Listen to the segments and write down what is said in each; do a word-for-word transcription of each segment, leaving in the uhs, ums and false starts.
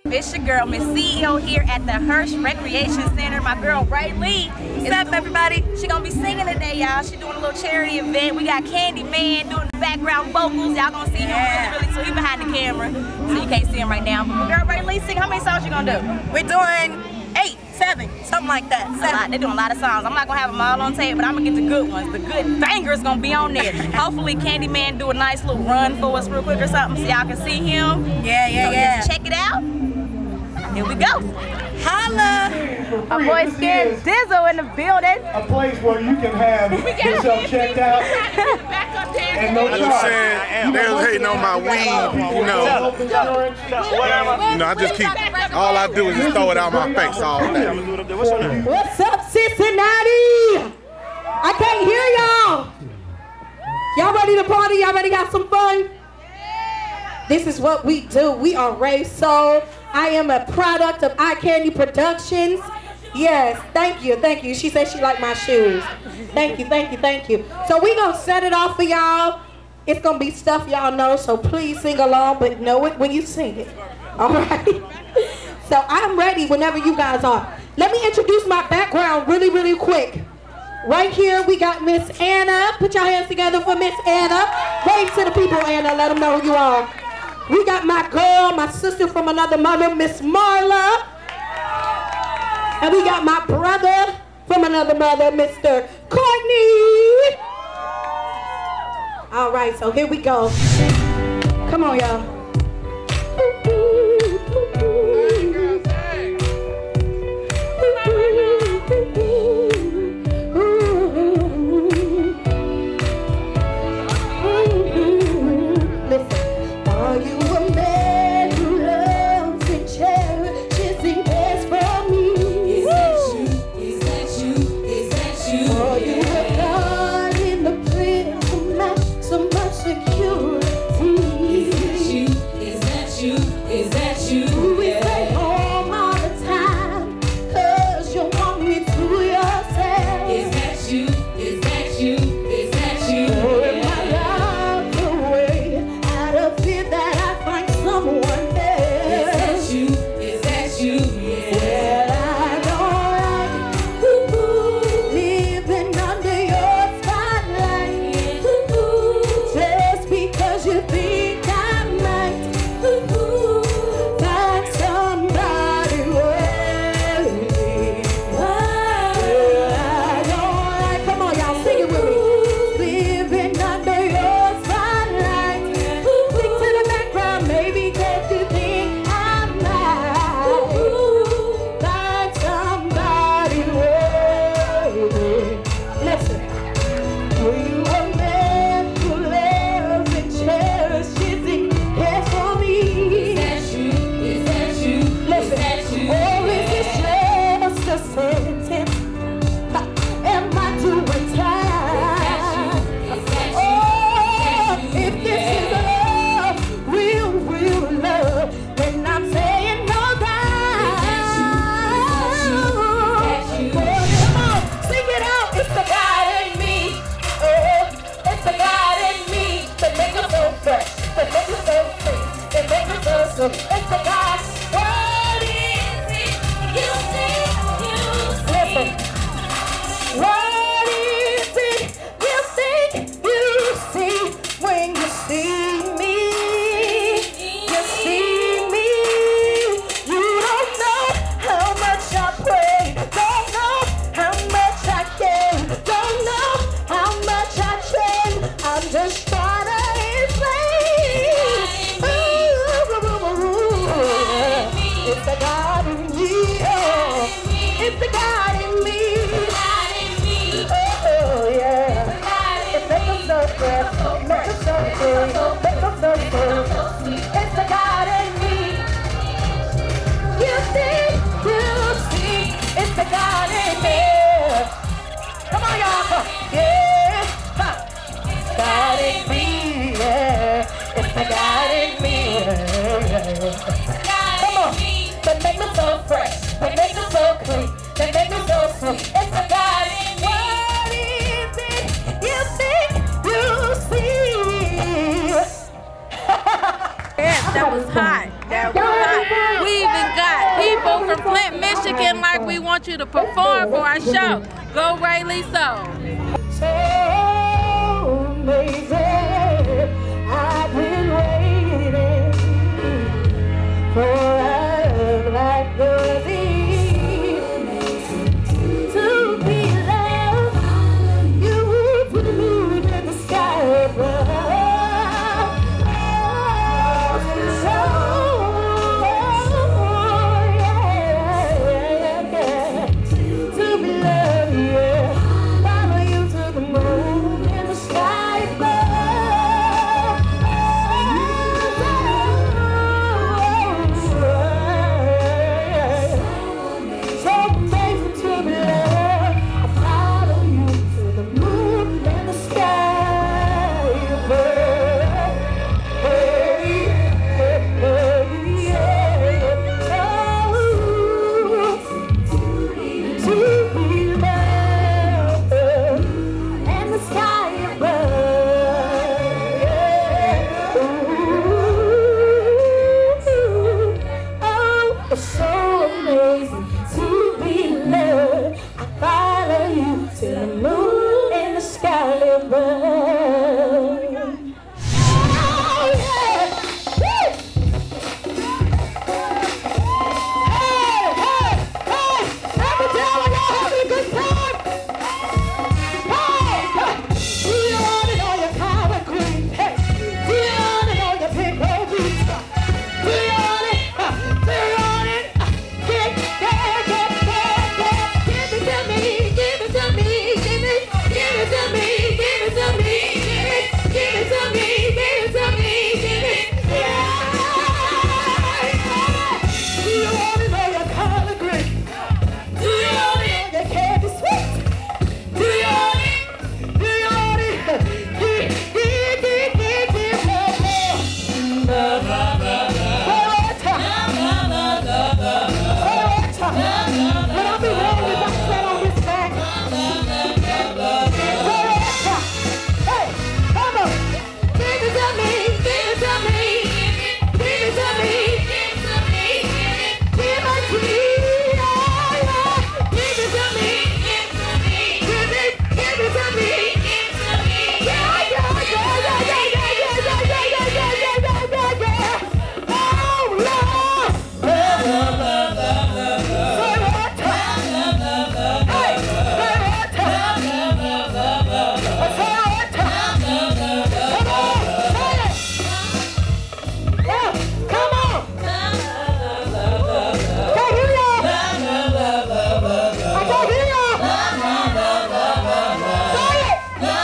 It's your girl, Miss C E O here at the Hirsch Recreation Center. My girl, Ray Lee. What's up, everybody? She gonna be singing today, y'all. She doing a little charity event. We got Candyman doing the background vocals. Y'all gonna see him really, really soon. He behind the camera, so you can't see him right now. But my girl, Ray Lee, sing. How many songs you gonna do? We're doing eight, seven, something like that. A lot. They're doing a lot of songs. I'm not gonna have them all on tape, but I'm gonna get the good ones. The good bangers gonna be on there. Hopefully, Candyman do a nice little run for us real quick or something, so y'all can see him. Yeah, yeah, so yeah. Just check it out. Here we go. Holla! Our boy Scared Dizzle in the building. A place where you can have yourself checked out and no You know what I'm saying? They was hating on my weed, you know. You know, I just keep, all I do is just throw it out my face all day. What's up, Cincinnati? I can't hear y'all. Y'all ready to party? Y'all ready to have some fun? This is what we do. We are Ray Soul. I am a product of Eye Candy Productions. Yes, thank you, thank you. She said she liked my shoes. Thank you, thank you, thank you. So we gonna set it off for y'all. It's gonna be stuff y'all know, so please sing along, but know it when you sing it. All right? So I'm ready whenever you guys are. Let me introduce my background really, really quick. Right here, we got Miss Anna. Put your hands together for Miss Anna. Wave to the people, Anna. Let them know who you are. We got my girl, my sister from another mother, Miss Marla. And we got my brother from another mother, Mister Courtney. All right, so here we go. Come on, y'all. You want you to perform for our show. Go Ray Lee Soul. So amazing, I've been waiting for a love like yours to be loved. You put the moon in the sky above. So, yeah, yeah, to be loved, yeah. Follow you to the moon in the sky above. So amazing to be loved. I follow you to the moon in the sky above. Hey, hey, hey, yeah. Oh, to be loved and the sky above. Ooh, oh, it's so amazing to be loved. I follow you to the moon and the sky above. Oh, yeah. Woo! Hey, hey, hey! Every day y'all having a good time. Hey, hey! Do you want it on your collard greens? Hey, do you want it on your pickle beets? Do you want it? Uh, Do you want it? Uh, Get, get, get, get, get. Give it to me, give it to me, give it, give it to me, give it to me, give it, give it to me, give it to me, give it. Yeah, yeah. Do you want it on your collard greens? Do you want it on your candy sweet? Do you want it? Do you want it? Give, give, give, give, give more, more. One more time. One more time. When I be ready, if I sit on this back. One more time. Hey, come on. Give it to me, give it to me, give it to me, give it to me, give it to me, yeah, yeah. Give it to me, give it to me, give it, give it to me, give it to me, yeah, yeah, yeah, yeah, yeah, yeah, yeah, yeah, yeah, yeah, yeah, yeah, yeah, yeah. Oh, Lord. Say one more time. Hey, say one time. Say one time. Come on, say it. Yeah, come on. Can't hear y'all. I can't hear y'all. Say it.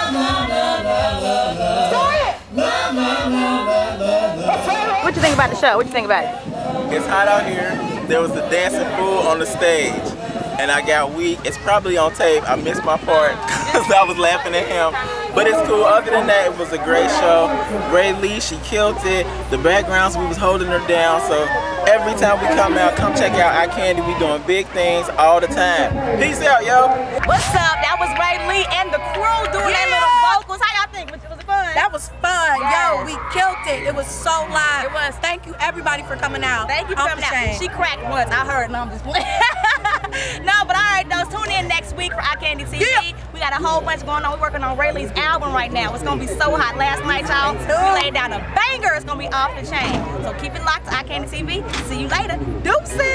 Say it. What you think about the show? What you think about it? It's hot out here. There was a dancing fool on the stage, and I got weak. It's probably on tape. I missed my part because I was laughing at him. But it's cool. Other than that, it was a great show. Ray Lee, she killed it. The backgrounds, we was holding her down. So every time we come out, come check out iCandy. We doing big things all the time. Peace out, yo. What's up? That was Ray Lee and the crew doing their little vocals. How y'all think? Was it fun? That was fun. Yes. Yo, we killed it. It was so live. It was. Thank you everybody for coming out. Thank you for Off coming the out. chain. She cracked once. I heard. No, I'm just playing. No, but all right, though. Tune in next week for iCandy T V. Yeah. We got a whole bunch going on. We're working on Ray Lee's album right now. It's gonna be so hot. Last night, y'all, we laid down a banger. It's gonna be off the chain. So keep it locked to iCandy T V. See you later. Deuces.